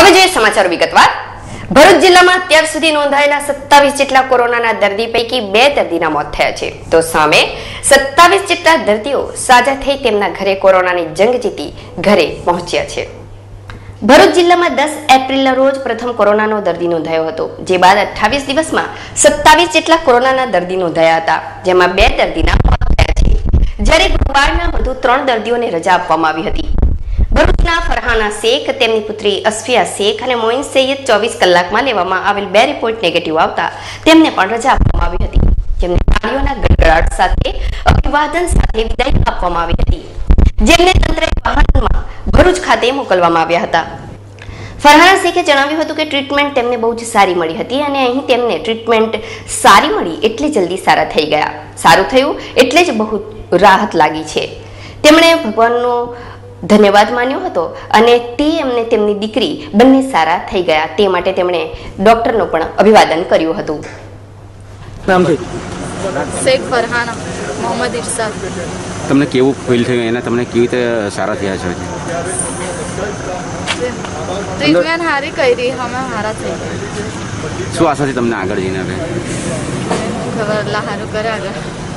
હવે જોઈએ સમાચાર વિગતવાર। ભરૂચ જિલ્લામાં અત્યાર સુધી નોંધાયેલા 27 જેટલા કોરોનાના દર્દી પૈકી 2 દર્દીના મોત થયા છે, તો સામે 27 જેટલા દર્દીઓ સાજા થઈ તેમના ઘરે કોરોનાની જંગ જીતી ઘરે પહોંચ્યા છે। ભરૂચ જિલ્લામાં 10 એપ્રિલના રોજ પ્રથમ કોરોનાનો દર્દી નોંધાયો હતો, જે બાદ 28 દિવસમાં 27 જેટલા કોરોનાના દર્દી નોંધાયા હતા, જેમાં 2 દર્દીના મોત થયા છે, જ્યારે ગુરુવારના વધુ 3 દર્દીઓને રજા આપવામાં આવી હતી। ભરૂચના ફરહાના શેખ, તેમની પુત્રી અસ્ફિયા શેખ અને મોઇન સૈયદ 24 કલાકમાં લેવામાં આવેલ 2 રિપોર્ટ નેગેટિવ આવતા તેમને પણ રજા આપવામાં આવી હતી, જેમને તાળીઓના ગડગડાટ સાથે અભિવાદન સાથે વિદાય આપવામાં આવી હતી, જેમને તંત્રે વાહનમાં ભરૂચ ખાતે મોકલવામાં આવ્યા હતા। ફરહાના શેખે જણાવ્યું હતું કે ટ્રીટમેન્ટ તેમને બહુ જ સારી મળી હતી અને અહીં તેમને ટ્રીટમેન્ટ સારી મળી એટલે જલ્દી સારા થઈ ગયા, સારું થયું એટલે જ બહુ રાહત લાગી છે। તેમણે ભગવાનનો ધન્યવાદ માન્યો હતો અને તે એમને તેમની દીકરી બંને સારા થઈ ગયા તે માટે તેમણે ડોક્ટરનો પણ અભિવાદન કર્યું હતું। નામ શેખ ફરહાના મોહમ્મદ ઇરશાદ। તમને કેવું ફીલ થયું અને તમને કેવી રીતે સારા થયા છો? ટ્રીટમેન્ટ સારી કરી, અમે સારા થઈ ગયા। શું આશા છે તમને આગળ જઈને? ખબર અલ્લાહ સારું કરે આગળ।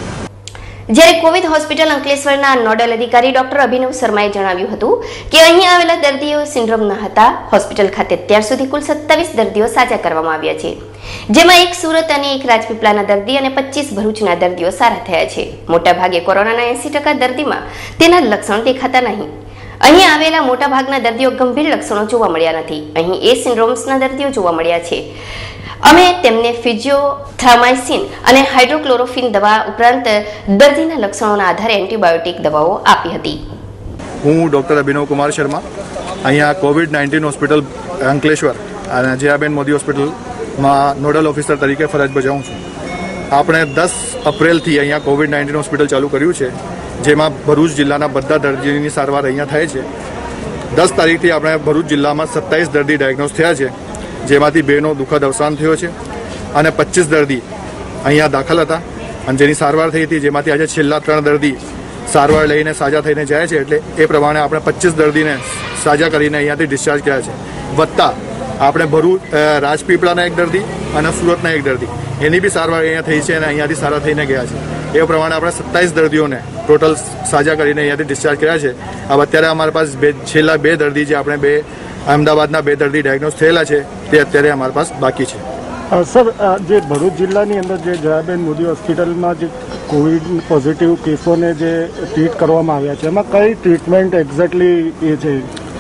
જ્યારે કોવિડ હોસ્પિટલ અંકલેશ્વરના નોડલ અધિકારી ડોક્ટર અભિનવ શર્માએ જણાવ્યું હતું કે અહીં આવેલા દર્દીઓ સિન્ડ્રોમ ન હતા। હોસ્પિટલ ખાતે અત્યાર સુધી કુલ 27 દર્દીઓ સાજા કરવામાં આવ્યા છે, જેમાં 1 સુરત અને 1 રાજપીપળાના દર્દી અને 25 ભરૂચના દર્દીઓ સારા થયા છે। મોટાભાગે કોરોનાના 80% દર્દીમાં તેના લક્ષણો દેખાતા નહીં। અહીં આવેલા મોટાભાગના દર્દીઓ ગંભીર લક્ષણો જોવા મળ્યા નથી। અહીં એ સિન્ડ્રોમ્સના દર્દીઓ જોવા મળ્યા છે। અમે તેમને ફિઝિયોથ્રામાઇસિન અને હાઇડ્રોક્લોરોફિન દવા ઉપરાંત દર્દીના લક્ષણોના આધારે એન્ટીબાયોટિક દવાઓ આપી હતી। હું ડૉક્ટર અભિનવ કુમાર શર્મા અહીંયા કોવિડ-19 હોસ્પિટલ અંકલેશ્વર અને જયાબેન મોદી હોસ્પિટલમાં નોડલ ઓફિસર તરીકે ફરજ બજાવું છું। આપણે 10 એપ્રિલથી અહીંયા કોવિડ-19 હોસ્પિટલ ચાલુ કર્યું છે, જેમાં ભરૂચ જિલ્લાના બધા દર્દીઓની સારવાર અહીંયા થાય છે। 10 તારીખથી આપણે ભરૂચ જિલ્લામાં 27 દર્દી ડાયગ્નોઝ થયા છે, જેમાંથી 2નો દુઃખદ અવસાન થયો છે અને 25 દર્દી અહીંયા દાખલ હતા અને જેની સારવાર થઈ હતી, જેમાંથી આજે છેલ્લા 3 દર્દી સારવાર લઈને સાજા થઈને જાય છે। એટલે એ પ્રમાણે આપણે 25 દર્દીને સાજા કરીને અહીંયાથી ડિસ્ચાર્જ કર્યા છે, વત્તા આપણે ભરૂચ રાજપીપળાના 1 દર્દી અને સુરતના 1 દર્દી એની બી સારવાર અહીંયા થઈ છે અને અહીંયાથી સારા થઈને ગયા છે। એ પ્રમાણે આપણે 27 દર્દીઓને ટોટલ સાજા કરીને અહીંયાથી ડિસ્ચાર્જ કર્યા છે। હવે અત્યારે અમારી પાસે છેલ્લા 2 દર્દી જે આપણે અમદાવાદના 2 દર્દી ડાયગ્નોઝ થયેલા છે તે અત્યારે અમારી પાસે બાકી છે। સર, જે ભરૂચ જિલ્લાની અંદર જે જયાબેન મોદી હોસ્પિટલમાં જે કોવિડ પોઝિટિવ કેસોને જે ટ્રીટ કરવામાં આવ્યા છે, એમાં કઈ ટ્રીટમેન્ટ એક્ઝેક્ટલી એ છે?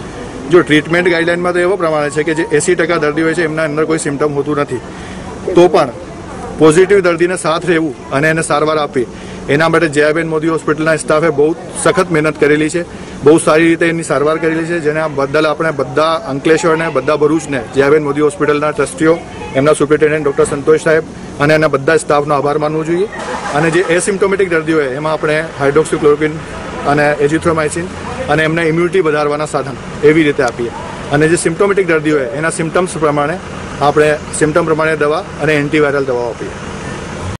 જો ટ્રીટમેન્ટ ગાઈડલાઇનમાં તો એવો પ્રમાણે છે કે જે 80% દર્દી હોય છે એમના અંદર કોઈ સિમ્ટમ હોતું નથી, તો પણ પોઝિટિવ દર્દીને સાથ રહેવું અને એને સારવાર આપવી એના માટે જયાબેન મોદી હોસ્પિટલના સ્ટાફે બહુ સખત મહેનત કરેલી છે, બહુ સારી રીતે એની સારવાર કરેલી છે, જેના બદલ આપણે બધા અંકલેશ્વરને બધા ભરૂચને જયાબેન મોદી હોસ્પિટલના ટ્રસ્ટીઓ, એમના સુપ્રિન્ટેન્ડન્ટ ડૉક્ટર સંતોષ સાહેબ અને એના બધા સ્ટાફનો આભાર માનવો જોઈએ। અને જે એસિમ્પ્ટોમેટિક દર્દીઓ હોય એમાં આપણે હાઇડ્રોક્સીક્લોરોક્વિન અને એઝિથ્રોમાઇસિન અને એમને ઇમ્યુનિટી વધારવાના સાધન એવી રીતે આપીએ, અને જે સિમ્પ્ટોમેટિક દર્દીઓ હોય એના સિમ્ટમ્સ પ્રમાણે આપણે સિમ્ટમ પ્રમાણે દવા અને એન્ટીવાયરલ દવાઓ આપીએ।